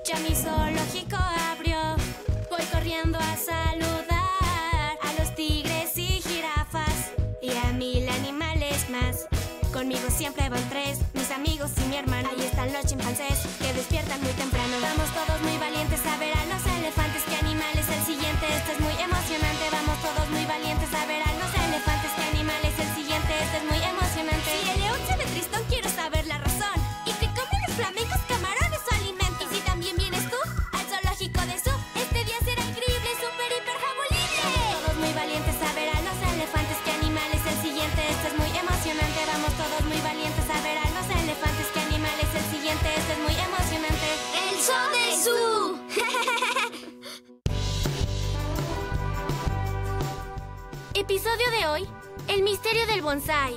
Ya mi zoológico abrió. Voy corriendo a saludar a los tigres y jirafas y a 1000 animales más. Conmigo siempre van 3, mis amigos y mi hermano. Ahí están los chimpancés que despiertan muy temprano. Vamos todos muy valientes a ver a los elefantes. ¿Qué animal es el siguiente? Esto es muy emocionante. Vamos todos muy valientes a ver a los elefantes. ¿Qué animal es el siguiente? Esto es muy emocionante. Si el león se ve tristón, quiero saber la razón. ¿Y qué comen los flamencos? Camarones o alimento. ¿Y si también vienes tú al zoológico de Zoo? Este día será increíble, súper, hiper fabulible. Todos muy valientes a ver a los elefantes. ¿Qué animal es el siguiente? Esto es muy emocionante. Vamos todos muy valientes a ver a los elefantes. ¿Qué animal es el siguiente? Esto es muy emocionante. ¡El Zoo de Zoo! Episodio de hoy: el misterio del bonsái.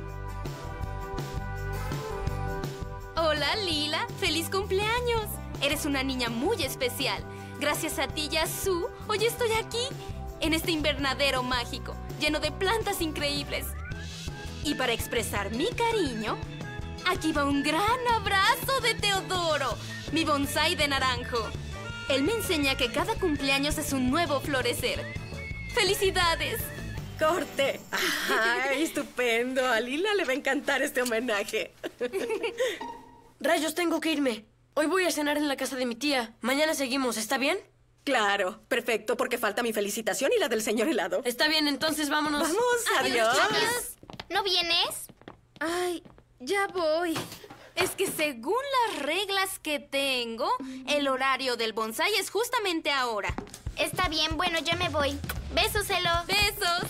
Hola, Lila. ¡Feliz cumpleaños! Eres una niña muy especial. Gracias a ti y a Sue, hoy estoy aquí, en este invernadero mágico, lleno de plantas increíbles. Y para expresar mi cariño, aquí va un gran abrazo de Teodoro, mi bonsái de naranjo. Él me enseña que cada cumpleaños es un nuevo florecer. ¡Felicidades! ¡Corte! ¡Ay, estupendo! A Lila le va a encantar este homenaje. Rayos, tengo que irme. Hoy voy a cenar en la casa de mi tía. Mañana seguimos, ¿está bien? Claro, perfecto, porque falta mi felicitación y la del señor helado. Está bien, entonces vámonos. ¡Vamos! ¡Adiós! Adiós. ¿No vienes? Ay, ya voy. Es que según las reglas que tengo, el horario del bonsái es justamente ahora. Está bien, bueno, yo me voy. Besos, Elo. ¡Besos!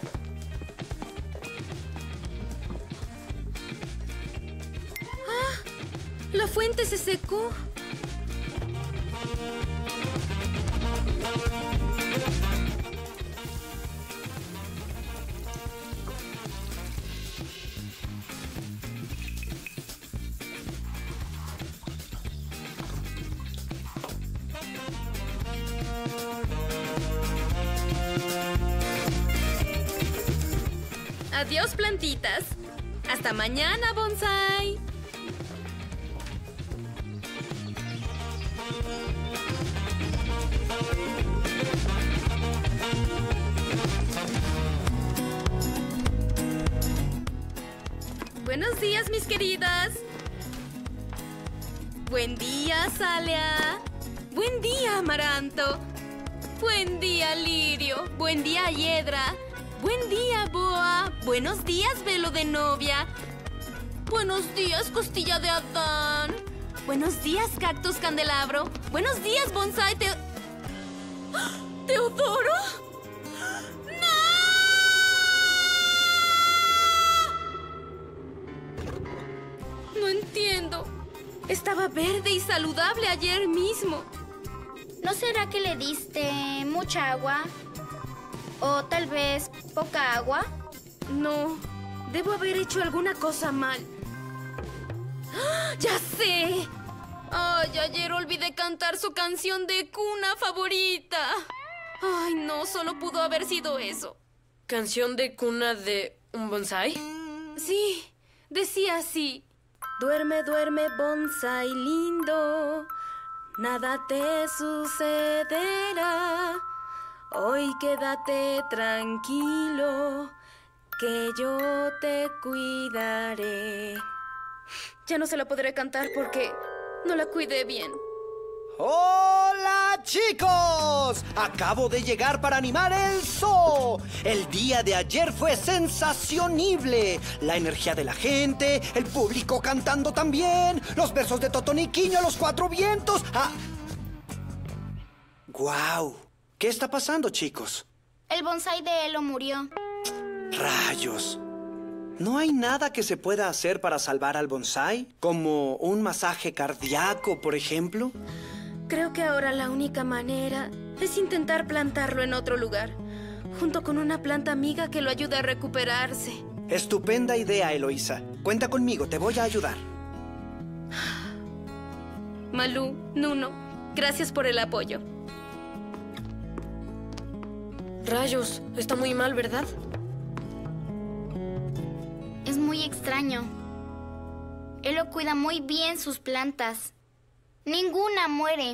¡Ah! La fuente se secó. Adiós, plantitas. Hasta mañana, bonsái. Buenos días, mis queridas. Buen día, Salia. Buen día, Amaranto. Buen día, Lirio. Buen día, Hiedra. Buen día, Boa. Buenos días, velo de novia. Buenos días, costilla de Adán. Buenos días, cactus candelabro. Buenos días, bonsái ¿Teodoro? ¡No! No entiendo. Estaba verde y saludable ayer mismo. ¿No será que le diste mucha agua? ¿O tal vez poca agua? No, debo haber hecho alguna cosa mal. ¡Ah! ¡Ya sé! Ay, ayer olvidé cantar su canción de cuna favorita. Ay, no, solo pudo haber sido eso. ¿Canción de cuna de un bonsái? Sí, decía así. Duerme, duerme, bonsái lindo. Nada te sucederá. Hoy quédate tranquilo, que yo te cuidaré. Ya no se la podré cantar porque no la cuidé bien. ¡Hola, chicos! Acabo de llegar para animar el zoo. El día de ayer fue sensacional. La energía de la gente, el público cantando también, los versos de Totoniquiño a los 4 vientos. ¡Ah! ¡Guau! ¿Qué está pasando, chicos? El bonsái de Elo murió. ¡Rayos! ¿No hay nada que se pueda hacer para salvar al bonsái? ¿Como un masaje cardíaco, por ejemplo? Creo que ahora la única manera es intentar plantarlo en otro lugar, junto con una planta amiga que lo ayude a recuperarse. Estupenda idea, Eloísa. Cuenta conmigo, te voy a ayudar. Malú, Nuno, gracias por el apoyo. Rayos, está muy mal, ¿verdad? Es muy extraño. Elo cuida muy bien sus plantas. Ninguna muere.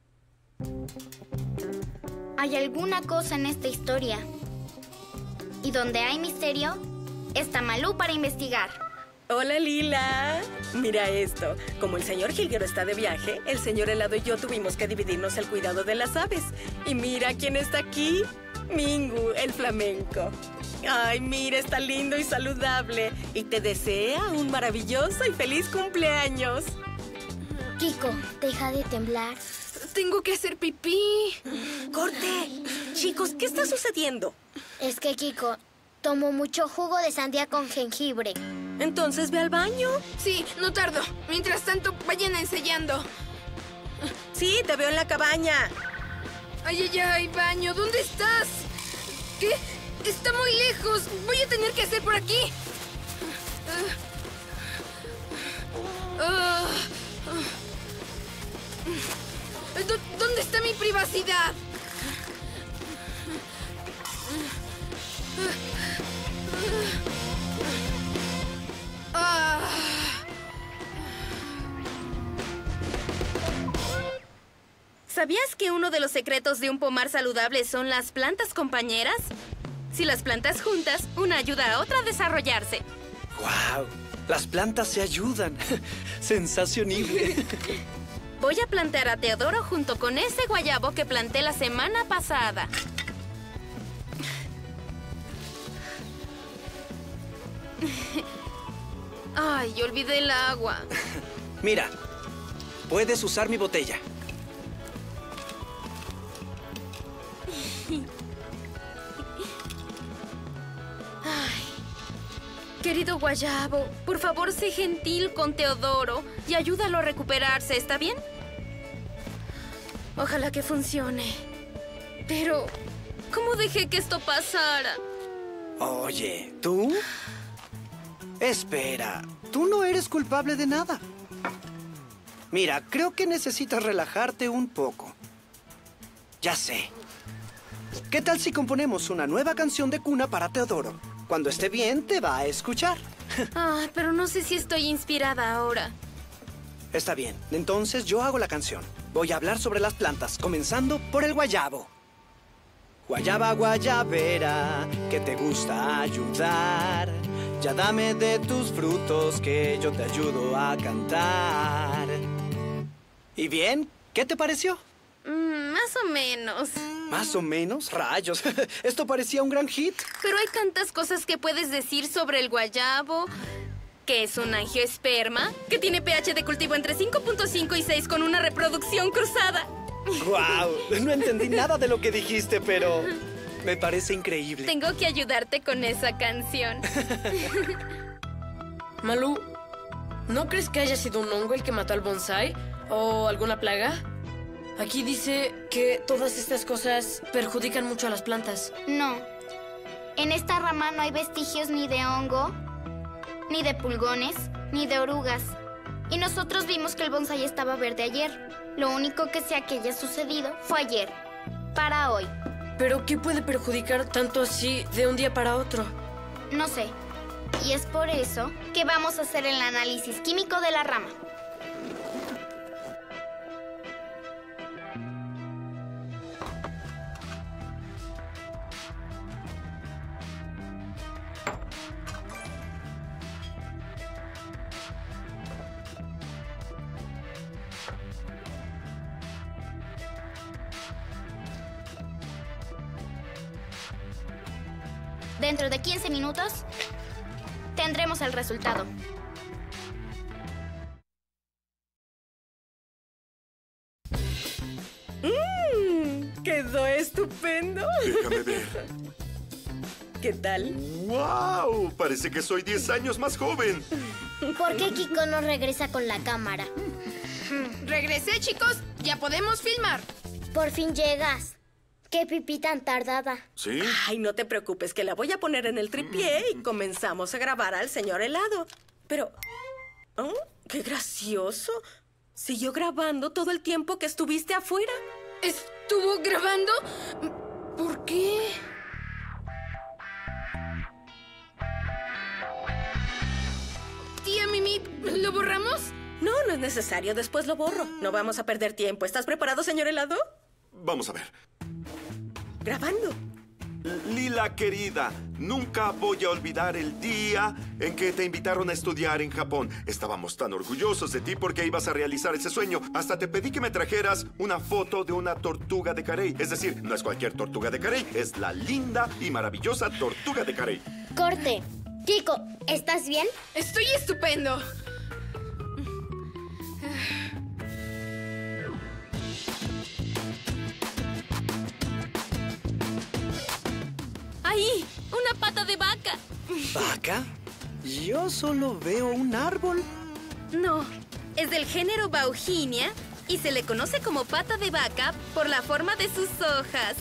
Hay alguna cosa en esta historia. Y donde hay misterio, está Malú para investigar. Hola, Lila. Mira esto. Como el señor Jilguero está de viaje, el señor Helado y yo tuvimos que dividirnos el cuidado de las aves. Y mira quién está aquí. Mingu, el flamenco. Ay, mira, está lindo y saludable. Y te desea un maravilloso y feliz cumpleaños. Kiko, deja de temblar. Tengo que hacer pipí. ¡Corte! Chicos, ¿qué está sucediendo? Es que Kiko tomó mucho jugo de sandía con jengibre. Entonces ve al baño. Sí, no tardo. Mientras tanto, vayan ensayando. Sí, te veo en la cabaña. Ay, ay, ay, baño, ¿dónde estás? ¿Qué? Está muy lejos. Voy a tener que hacer por aquí. ¿Dónde está mi privacidad? ¿Sabías que uno de los secretos de un pomar saludable son las plantas compañeras? Si las plantas juntas, una ayuda a otra a desarrollarse. ¡Guau! Las plantas se ayudan. Sensacionable. Voy a plantar a Teodoro junto con ese guayabo que planté la semana pasada. Ay, olvidé el agua. Mira, puedes usar mi botella. Querido guayabo, por favor, sé gentil con Teodoro y ayúdalo a recuperarse, ¿está bien? Ojalá que funcione. Pero, ¿cómo dejé que esto pasara? Oye, ¿tú? Espera, tú no eres culpable de nada. Mira, creo que necesitas relajarte un poco. Ya sé. ¿Qué tal si componemos una nueva canción de cuna para Teodoro? Cuando esté bien, te va a escuchar. Ah, pero no sé si estoy inspirada ahora. Está bien, entonces yo hago la canción. Voy a hablar sobre las plantas, comenzando por el guayabo. Guayaba, guayabera, que te gusta ayudar. Ya dame de tus frutos, que yo te ayudo a cantar. ¿Y bien? ¿Qué te pareció? Más o menos. ¿Más o menos? ¡Rayos! Esto parecía un gran hit. Pero hay tantas cosas que puedes decir sobre el guayabo. Que es un angiosperma, que tiene pH de cultivo entre 5.5 y 6 con una reproducción cruzada. ¡Guau! No entendí nada de lo que dijiste, pero me parece increíble. Tengo que ayudarte con esa canción. Malú, ¿no crees que haya sido un hongo el que mató al bonsái? ¿O alguna plaga? Aquí dice que todas estas cosas perjudican mucho a las plantas. No. En esta rama no hay vestigios ni de hongo, ni de pulgones, ni de orugas. Y nosotros vimos que el bonsái estaba verde ayer. Lo único que sea que haya sucedido fue ayer, para hoy. ¿Pero qué puede perjudicar tanto así de un día para otro? No sé. Y es por eso que vamos a hacer el análisis químico de la rama. Dentro de 15 minutos tendremos el resultado. Quedó estupendo. Déjame ver. ¿Qué tal? ¡Wow! Parece que soy 10 años más joven. ¿Por qué Kiko no regresa con la cámara? Regresé, chicos. Ya podemos filmar. Por fin llegas. Qué pipí tan tardada. ¿Sí? Ay, no te preocupes, que la voy a poner en el tripié y comenzamos a grabar al señor Helado. Pero... ¿oh? ¡Qué gracioso! Siguió grabando todo el tiempo que estuviste afuera. ¿Estuvo grabando? ¿Por qué? Tía Mimi, ¿lo borramos? No, no es necesario. Después lo borro. No vamos a perder tiempo. ¿Estás preparado, señor helado? Vamos a ver. Grabando. Lila querida, nunca voy a olvidar el día en que te invitaron a estudiar en Japón. Estábamos tan orgullosos de ti porque ibas a realizar ese sueño. Hasta te pedí que me trajeras una foto de una tortuga de Carey. Es decir, no es cualquier tortuga de Carey, es la linda y maravillosa tortuga de Carey. Corte. Chico, ¿estás bien? Estoy estupendo. ¡Ahí! ¡Una pata de vaca! ¿Vaca? Yo solo veo un árbol. No, es del género Bauhinia y se le conoce como pata de vaca por la forma de sus hojas.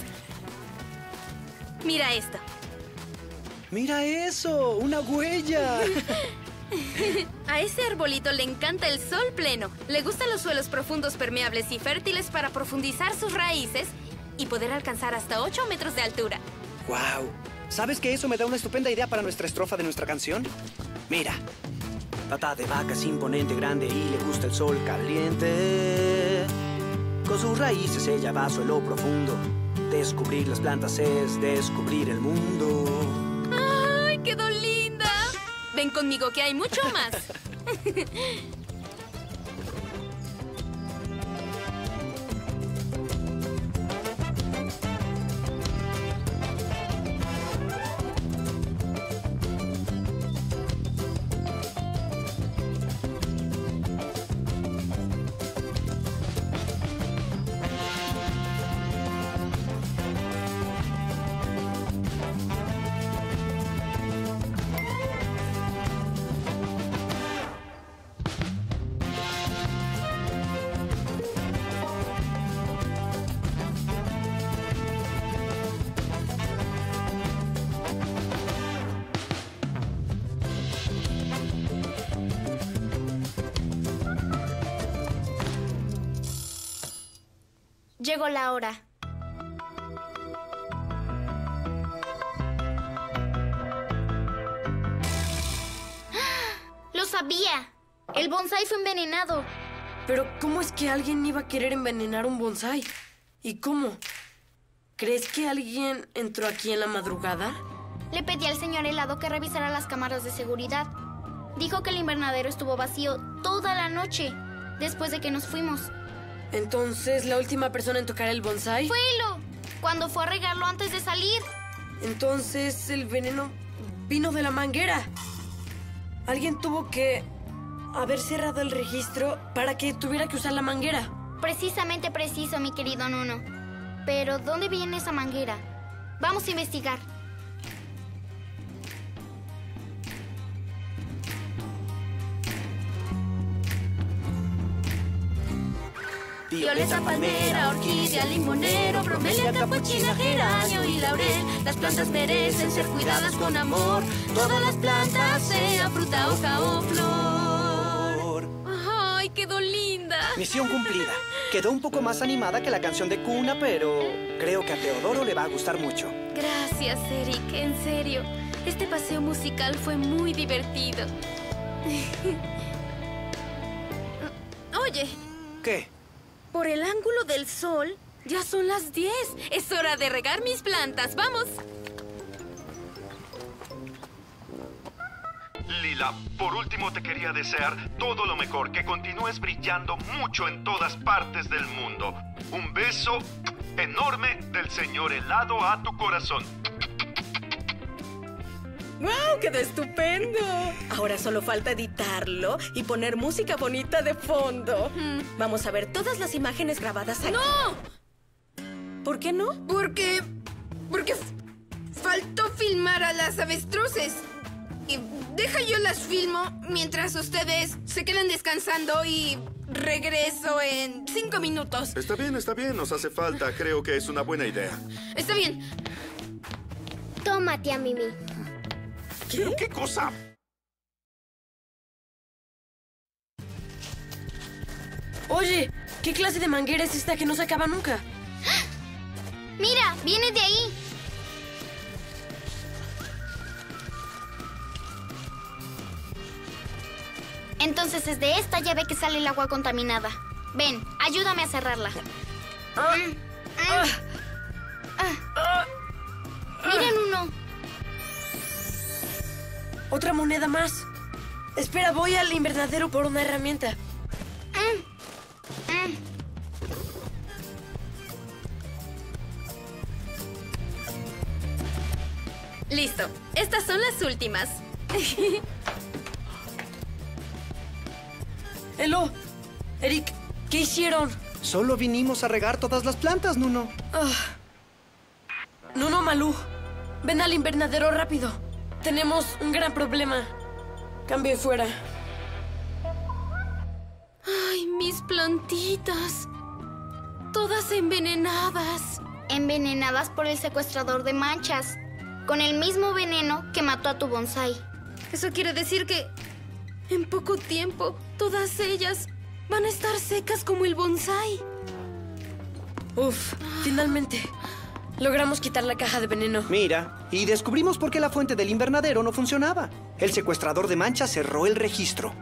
Mira esto. ¡Mira eso! ¡Una huella! A ese arbolito le encanta el sol pleno. Le gustan los suelos profundos, permeables y fértiles para profundizar sus raíces y poder alcanzar hasta 8 metros de altura. ¡Wow! ¿Sabes que eso me da una estupenda idea para nuestra estrofa de nuestra canción? Mira. Pata de vaca es imponente, grande y le gusta el sol caliente. Con sus raíces ella va a suelo profundo. Descubrir las plantas es descubrir el mundo. ¡Ay, quedó linda! Ven conmigo que hay mucho más. Llegó la hora. ¡Lo sabía! El bonsái fue envenenado. Pero, ¿cómo es que alguien iba a querer envenenar un bonsái? ¿Y cómo? ¿Crees que alguien entró aquí en la madrugada? Le pedí al señor helado que revisara las cámaras de seguridad. Dijo que el invernadero estuvo vacío toda la noche, después de que nos fuimos. Entonces, ¿la última persona en tocar el bonsái? Fue Hilo, cuando fue a regarlo antes de salir. Entonces, el veneno vino de la manguera. Alguien tuvo que haber cerrado el registro para que tuviera que usar la manguera. Precisamente preciso, mi querido Nuno. Pero, ¿dónde viene esa manguera? Vamos a investigar. Violeta, palmera, orquídea, limonero, bromelia, capuchina, geranio y laurel. Las plantas merecen ser cuidadas con amor. Todas las plantas, sea fruta, hoja o flor. ¡Ay, quedó linda! Misión cumplida. Quedó un poco más animada que la canción de cuna, pero creo que a Teodoro le va a gustar mucho. Gracias, Eric, en serio. Este paseo musical fue muy divertido. Oye, ¿Qué? por el ángulo del sol, ya son las 10. Es hora de regar mis plantas. ¡Vamos! Lila, por último te quería desear todo lo mejor, que continúes brillando mucho en todas partes del mundo. Un beso enorme del señor helado a tu corazón. ¡Wow! ¡Quedó estupendo! Ahora solo falta editarlo y poner música bonita de fondo. Vamos a ver todas las imágenes grabadas aquí. ¡No! ¿Por qué no? Porque faltó filmar a las avestruces. Y deja yo las filmo mientras ustedes se quedan descansando y regreso en 5 minutos. Está bien, nos hace falta. Creo que es una buena idea. Está bien. Toma, tía Mimi. ¿Qué cosa? Oye, ¿qué clase de manguera es esta que no se acaba nunca? Mira, viene de ahí. Entonces es de esta llave que sale el agua contaminada. Ven, ayúdame a cerrarla. Miren uno. Otra moneda más. Espera, voy al invernadero por una herramienta. Listo. Estas son las últimas. Elo, Eric, ¿qué hicieron? Solo vinimos a regar todas las plantas, Nuno. Nuno, Malú, ven al invernadero rápido. Tenemos un gran problema. Cambio fuera. Ay, mis plantitas. Todas envenenadas. Envenenadas por el secuestrador de manchas. Con el mismo veneno que mató a tu bonsái. Eso quiere decir que en poco tiempo todas ellas van a estar secas como el bonsái. Uf, finalmente. Logramos quitar la caja de veneno. Mira, y descubrimos por qué la fuente del invernadero no funcionaba. El secuestrador de manchas cerró el registro.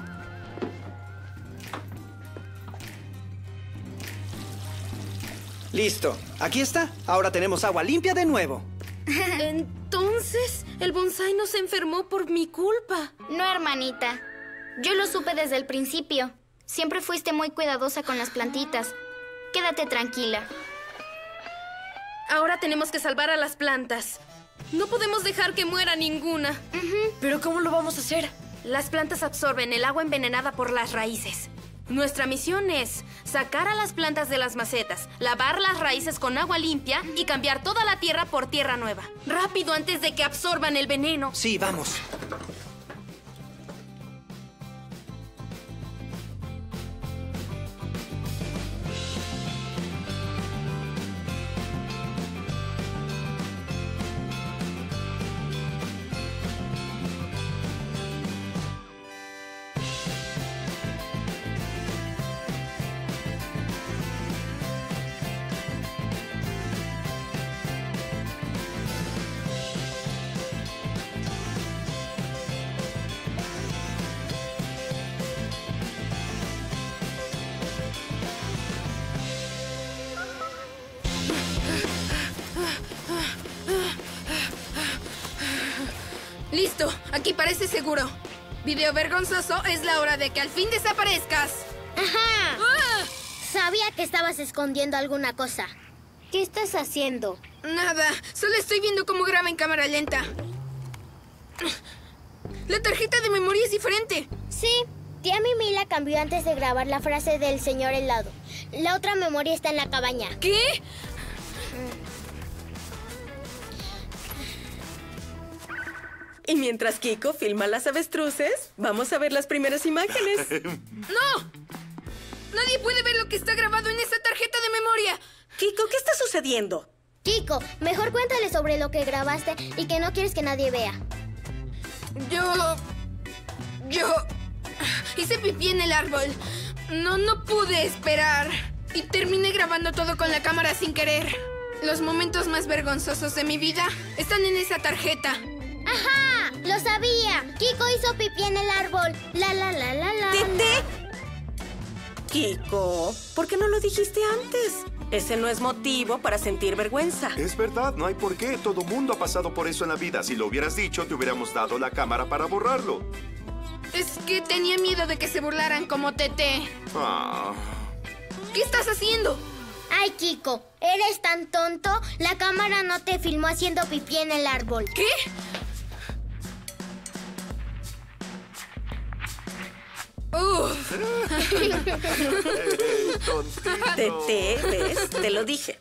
Listo, aquí está. Ahora tenemos agua limpia de nuevo. Entonces, el bonsái no se enfermó por mi culpa. No, hermanita. Yo lo supe desde el principio. Siempre fuiste muy cuidadosa con las plantitas. Quédate tranquila. Ahora tenemos que salvar a las plantas. No podemos dejar que muera ninguna. ¿Pero cómo lo vamos a hacer? Las plantas absorben el agua envenenada por las raíces. Nuestra misión es sacar a las plantas de las macetas, lavar las raíces con agua limpia y cambiar toda la tierra por tierra nueva. ¡Rápido, antes de que absorban el veneno! Sí, vamos. Listo, aquí parece seguro. Video vergonzoso, es la hora de que al fin desaparezcas. ¡Ajá! Sabía que estabas escondiendo alguna cosa. ¿Qué estás haciendo? Nada, solo estoy viendo cómo graba en cámara lenta. La tarjeta de memoria es diferente. Sí, tía Mimi la cambió antes de grabar la frase del señor helado. La otra memoria está en la cabaña. ¿Qué? Y mientras Kiko filma las avestruces, vamos a ver las primeras imágenes. ¡No! Nadie puede ver lo que está grabado en esa tarjeta de memoria. Kiko, ¿qué está sucediendo? Kiko, mejor cuéntale sobre lo que grabaste y que no quieres que nadie vea. Yo hice pipí en el árbol. No pude esperar. Y terminé grabando todo con la cámara sin querer. Los momentos más vergonzosos de mi vida están en esa tarjeta. ¡Ajá! ¡Lo sabía! Kiko hizo pipí en el árbol. ¡Tete! Kiko, ¿por qué no lo dijiste antes? Ese no es motivo para sentir vergüenza. Es verdad, no hay por qué. Todo mundo ha pasado por eso en la vida. Si lo hubieras dicho, te hubiéramos dado la cámara para borrarlo. Es que tenía miedo de que se burlaran como Tete. ¿Qué estás haciendo? Ay, Kiko, ¿eres tan tonto? La cámara no te filmó haciendo pipí en el árbol. ¿Qué? Tete, ¿ves? Te lo dije.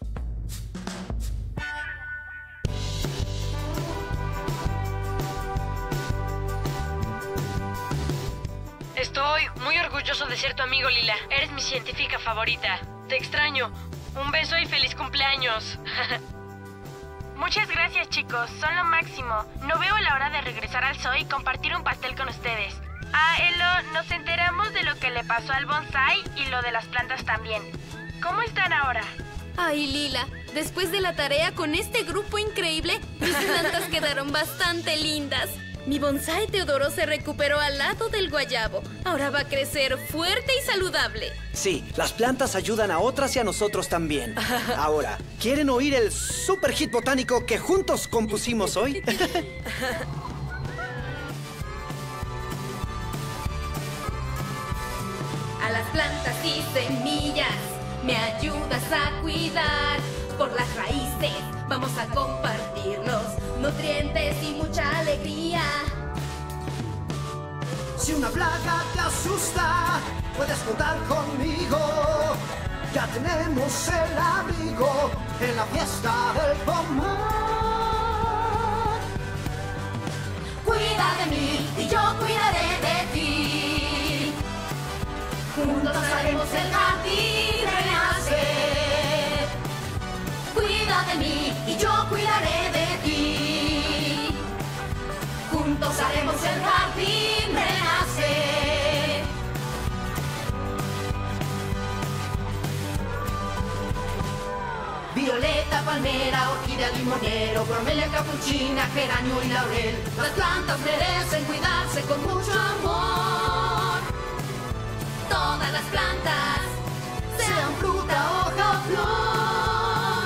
Estoy muy orgulloso de ser tu amigo, Lila. Eres mi científica favorita. Te extraño. Un beso y feliz cumpleaños. Muchas gracias, chicos. Son lo máximo. No veo la hora de regresar al zoo y compartir un pastel con ustedes. Ah, Elo, nos enteramos de lo que le pasó al bonsái y lo de las plantas también. ¿Cómo están ahora? Ay, Lila, después de la tarea con este grupo increíble, mis plantas quedaron bastante lindas. Mi bonsái Teodoro se recuperó al lado del guayabo. Ahora va a crecer fuerte y saludable. Sí, las plantas ayudan a otras y a nosotros también. Ahora, ¿quieren oír el super hit botánico que juntos compusimos hoy? A las plantas y semillas me ayudas a cuidar. Por las raíces vamos a compartirnos nutrientes y mucha alegría. Si una plaga te asusta, puedes contar conmigo. Ya tenemos el abrigo en la fiesta del pomar. Cuida de mí y yo cuidaré de ti. Juntos haremos el jardín renacer. Cuida de mí y yo cuidaré de ti. Juntos haremos el jardín renacer. Violeta, palmera, orquídea, limonero, bromelia, capuchina, geranio y laurel. Las plantas merecen cuidarse con mucho amor. Todas las plantas, sean fruta, hoja o flor.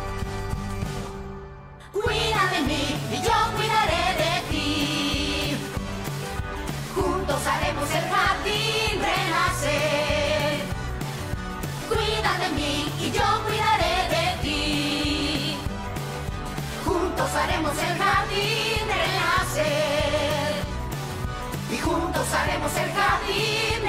Cuida de mí y yo cuidaré de ti. Juntos haremos el jardín renacer. Cuida de mí y yo cuidaré de ti. Juntos haremos el jardín renacer. Y juntos haremos el jardín